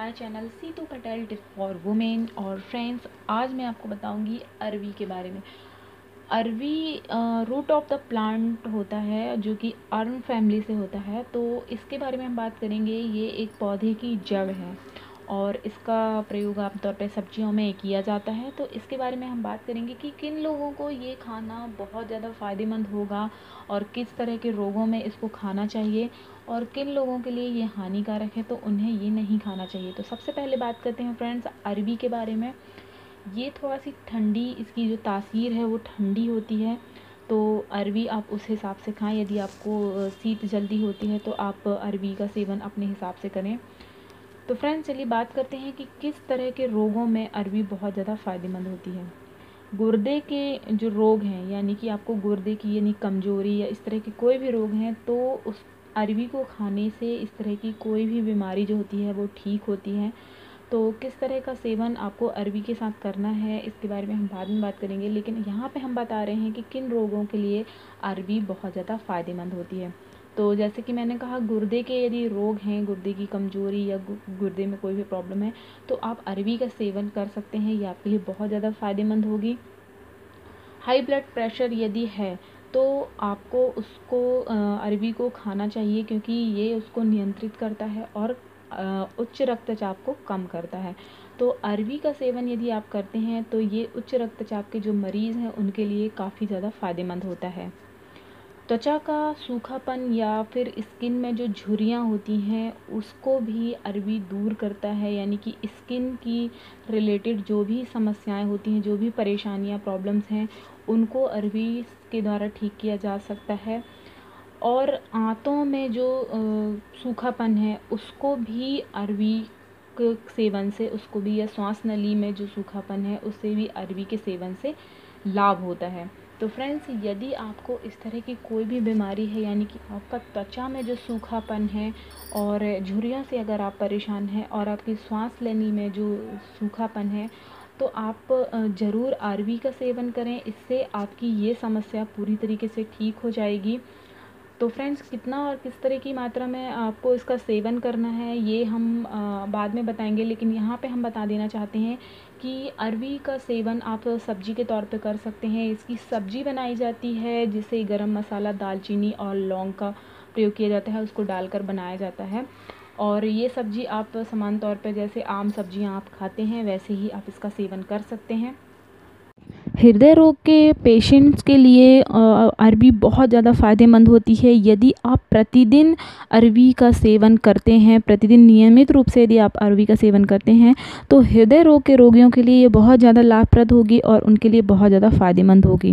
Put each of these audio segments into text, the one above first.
My channel Situ Patel tip for women. और friends, आज मैं आपको बताऊंगी अरवी के बारे में। अरवी रूट ऑफ द प्लांट होता है जो कि अर्न फैमिली से होता है, तो इसके बारे में हम बात करेंगे। ये एक पौधे की जड़ है और इसका प्रयोग आमतौर पर सब्जियों में किया जाता है। तो इसके बारे में हम बात करेंगे कि किन लोगों को ये खाना बहुत ज़्यादा फ़ायदेमंद होगा और किस तरह के रोगों में इसको खाना चाहिए, और किन लोगों के लिए ये हानिकारक है तो उन्हें ये नहीं खाना चाहिए। तो सबसे पहले बात करते हैं फ्रेंड्स अरवी के बारे में। ये थोड़ा सी ठंडी, इसकी जो तासीर है वो ठंडी होती है, तो अरवी आप उस हिसाब से खाएं। यदि आपको शीत जल्दी होती है तो आप अरवी का सेवन अपने हिसाब से करें। तो फ्रेंड्स, चलिए बात करते हैं कि किस तरह के रोगों में अरवी बहुत ज़्यादा फ़ायदेमंद होती है। गुर्दे के जो रोग हैं, यानी कि आपको गुर्दे की यानी कमज़ोरी या इस तरह के कोई भी रोग हैं, तो उस अरवी को खाने से इस तरह की कोई भी बीमारी जो होती है वो ठीक होती है। तो किस तरह का सेवन आपको अरवी के साथ करना है इसके बारे में हम बाद में बात करेंगे, लेकिन यहाँ पे हम बता रहे हैं कि किन रोगों के लिए अरवी बहुत ज़्यादा फ़ायदेमंद होती है। तो जैसे कि मैंने कहा, गुर्दे के यदि रोग हैं, गुर्दे की कमज़ोरी या गुर्दे में कोई भी प्रॉब्लम है, तो आप अरवी का सेवन कर सकते हैं। ये आपके लिए बहुत ज़्यादा फ़ायदेमंद होगी। हाई ब्लड प्रेशर यदि है तो आपको उसको अरवी को खाना चाहिए, क्योंकि ये उसको नियंत्रित करता है और उच्च रक्तचाप को कम करता है। तो अरवी का सेवन यदि आप करते हैं तो ये उच्च रक्तचाप के जो मरीज़ हैं उनके लिए काफ़ी ज़्यादा फ़ायदेमंद होता है। त्वचा का सूखापन या फिर स्किन में जो झुर्रियाँ होती हैं उसको भी अरवी दूर करता है, यानी कि स्किन की रिलेटेड जो भी समस्याएं होती हैं, जो भी परेशानियां, प्रॉब्लम्स हैं, उनको अरवी के द्वारा ठीक किया जा सकता है। और आंतों में जो सूखापन है उसको भी अरवी के सेवन से, उसको भी, या श्वास नली में जो सूखापन है उससे भी अरवी के सेवन से लाभ होता है। तो फ्रेंड्स, यदि आपको इस तरह की कोई भी बीमारी है, यानी कि आपका त्वचा में जो सूखापन है और झुर्रियों से अगर आप परेशान हैं और आपकी श्वास लेने में जो सूखापन है, तो आप ज़रूर अरवी का सेवन करें। इससे आपकी ये समस्या पूरी तरीके से ठीक हो जाएगी। तो फ्रेंड्स, कितना और किस तरह की मात्रा में आपको इसका सेवन करना है ये हम बाद में बताएंगे, लेकिन यहाँ पे हम बता देना चाहते हैं कि अरवी का सेवन आप सब्जी के तौर पे कर सकते हैं। इसकी सब्जी बनाई जाती है जिसे गरम मसाला, दालचीनी और लौंग का प्रयोग किया जाता है, उसको डालकर बनाया जाता है। और ये सब्जी आप समान तौर पे जैसे आम सब्जियाँ आप खाते हैं वैसे ही आप इसका सेवन कर सकते हैं। हृदय रोग के पेशेंट्स के लिए अरवी बहुत ज़्यादा फ़ायदेमंद होती है। यदि आप प्रतिदिन अरवी का सेवन करते हैं, प्रतिदिन नियमित रूप से यदि आप अरवी का सेवन करते हैं, तो हृदय रोग के रोगियों के लिए ये बहुत ज़्यादा लाभप्रद होगी और उनके लिए बहुत ज़्यादा फ़ायदेमंद होगी।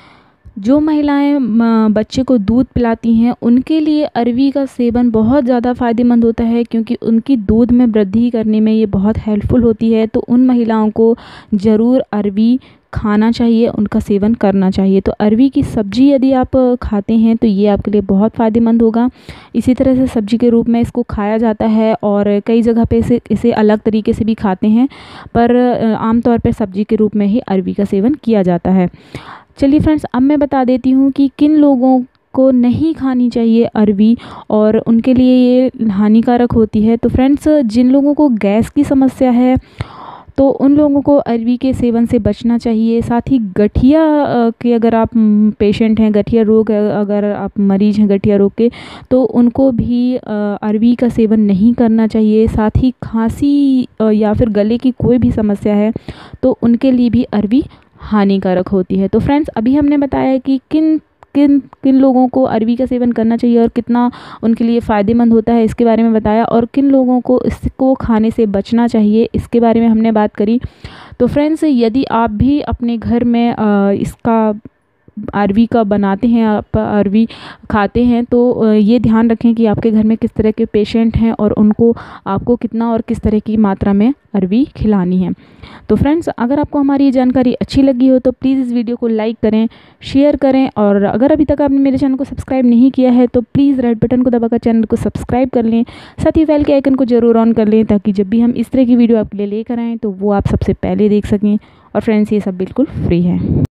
जो महिलाएं बच्चे को दूध पिलाती हैं उनके लिए अरवी का सेवन बहुत ज़्यादा फ़ायदेमंद होता है, क्योंकि उनकी दूध में वृद्धि करने में ये बहुत हेल्पफुल होती है। तो उन महिलाओं को ज़रूर अरवी खाना चाहिए, उनका सेवन करना चाहिए। तो अरवी की सब्ज़ी यदि आप खाते हैं तो ये आपके लिए बहुत फ़ायदेमंद होगा। इसी तरह से सब्ज़ी के रूप में इसको खाया जाता है और कई जगह पे इसे अलग तरीके से भी खाते हैं, पर आमतौर पर सब्ज़ी के रूप में ही अरवी का सेवन किया जाता है। चलिए फ्रेंड्स, अब मैं बता देती हूँ कि किन लोगों को नहीं खानी चाहिए अरवी और उनके लिए ये हानिकारक होती है। तो फ्रेंड्स, जिन लोगों को गैस की समस्या है तो उन लोगों को अरवी के सेवन से बचना चाहिए। साथ ही गठिया के अगर आप पेशेंट हैं, गठिया रोग अगर आप मरीज हैं गठिया रोग के, तो उनको भी अरवी का सेवन नहीं करना चाहिए। साथ ही खांसी या फिर गले की कोई भी समस्या है तो उनके लिए भी अरवी हानिकारक होती है। तो फ्रेंड्स, अभी हमने बताया कि किन किन किन लोगों को अरवी का सेवन करना चाहिए और कितना उनके लिए फ़ायदेमंद होता है इसके बारे में बताया, और किन लोगों को इसको खाने से बचना चाहिए इसके बारे में हमने बात करी। तो फ्रेंड्स, यदि आप भी अपने घर में इसका अरवी का बनाते हैं, आप अरवी खाते हैं, तो ये ध्यान रखें कि आपके घर में किस तरह के पेशेंट हैं और उनको आपको कितना और किस तरह की मात्रा में अरवी खिलानी है। तो फ्रेंड्स, अगर आपको हमारी ये जानकारी अच्छी लगी हो तो प्लीज़ इस वीडियो को लाइक करें, शेयर करें, और अगर अभी तक आपने मेरे चैनल को सब्सक्राइब नहीं किया है तो प्लीज़ रेड बटन को दबाकर चैनल को सब्सक्राइब कर लें। साथ ही बेल के आइकन को ज़रूर ऑन कर लें, ताकि जब भी हम इस तरह की वीडियो आपके लिए लेकर आएँ तो वो आप सबसे पहले देख सकें। और फ्रेंड्स, ये सब बिल्कुल फ्री है।